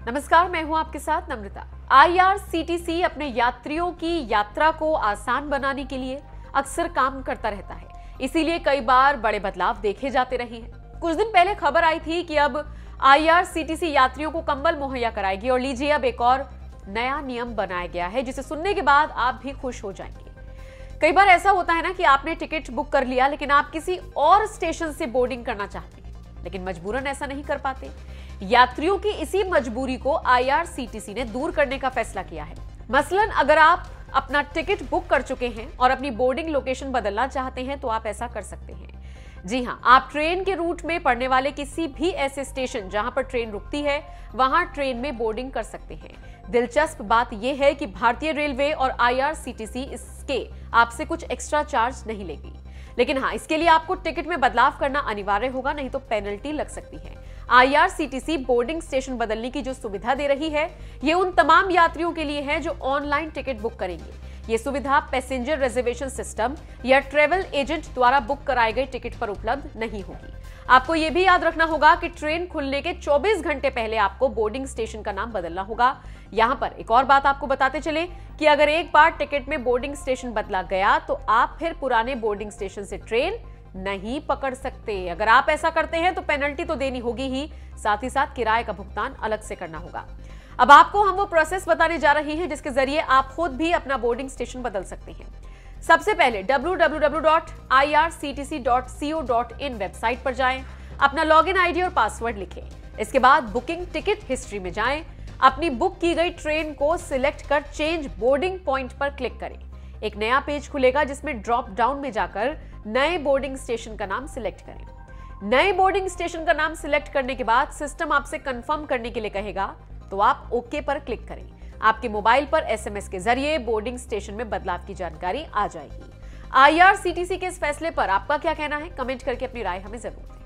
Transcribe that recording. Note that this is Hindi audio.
नमस्कार, मैं हूं आपके साथ नम्रता। आईआरसीटीसी अपने यात्रियों की यात्रा को आसान बनाने के लिए अक्सर काम करता रहता है, इसीलिए कई बार बड़े बदलाव देखे जाते रहे हैं। कुछ दिन पहले खबर आई थी कि अब आईआरसीटीसी यात्रियों को कंबल मुहैया कराएगी और लीजिए अब एक और नया नियम बनाया गया है जिसे सुनने के बाद आप भी खुश हो जाएंगे। कई बार ऐसा होता है ना कि आपने टिकट बुक कर लिया लेकिन आप किसी और स्टेशन से बोर्डिंग करना चाहते हैं, लेकिन मजबूरन ऐसा नहीं कर पाते। यात्रियों की इसी मजबूरी को आईआरसीटीसी ने दूर करने का फैसला किया है। मसलन अगर आप अपना टिकट बुक कर चुके हैं और अपनी बोर्डिंग लोकेशन बदलना चाहते हैं तो आप ऐसा कर सकते हैं। जी हां, आप ट्रेन के रूट में पड़ने वाले किसी भी ऐसे स्टेशन जहां पर ट्रेन रुकती है वहां ट्रेन में बोर्डिंग कर सकते हैं। दिलचस्प बात यह है कि भारतीय रेलवे और आईआरसीटीसी इसके आपसे कुछ एक्स्ट्रा चार्ज नहीं लेगी, लेकिन हाँ, इसके लिए आपको टिकट में बदलाव करना अनिवार्य होगा, नहीं तो पेनल्टी लग सकती है। आईआरसीटीसी बोर्डिंग स्टेशन बदलने की जो सुविधा दे रही है ये उन तमाम यात्रियों के लिए है जो ऑनलाइन टिकट बुक करेंगे। ये सुविधा पैसेंजर रिजर्वेशन सिस्टम या ट्रेवल एजेंट द्वारा बुक कराए गए टिकट पर उपलब्ध नहीं होगी। आपको यह भी याद रखना होगा कि ट्रेन खुलने के 24 घंटे पहले आपको बोर्डिंग स्टेशन का नाम बदलना होगा। यहां पर एक और बात आपको बताते चले कि अगर एक बार टिकट में बोर्डिंग स्टेशन बदला गया तो आप फिर पुराने बोर्डिंग स्टेशन से ट्रेन नहीं पकड़ सकते। अगर आप ऐसा करते हैं तो पेनल्टी तो देनी होगी ही, साथ ही साथ किराए का भुगतान अलग से करना होगा। अब आपको हम वो प्रोसेस बताने जा रहे हैं जिसके जरिए आप खुद भी अपना बोर्डिंग स्टेशन बदल सकते हैं। सबसे पहले www.irctc.co.in वेबसाइट पर जाएं, अपना लॉगिन आईडी और पासवर्ड लिखें। इसके बाद बुकिंग टिकट हिस्ट्री में जाएं, अपनी बुक की गई ट्रेन को सिलेक्ट कर चेंज बोर्डिंग पॉइंट पर क्लिक करें। एक नया पेज खुलेगा जिसमें ड्रॉप डाउन में जाकर नए बोर्डिंग स्टेशन का नाम सिलेक्ट करें। नए बोर्डिंग स्टेशन का नाम सिलेक्ट करने के बाद सिस्टम आपसे कंफर्म करने के लिए कहेगा तो आप ओके पर क्लिक करें। आपके मोबाइल पर एसएमएस के जरिए बोर्डिंग स्टेशन में बदलाव की जानकारी आ जाएगी। आईआरसीटीसी के इस फैसले पर आपका क्या कहना है? कमेंट करके अपनी राय हमें जरूर दें।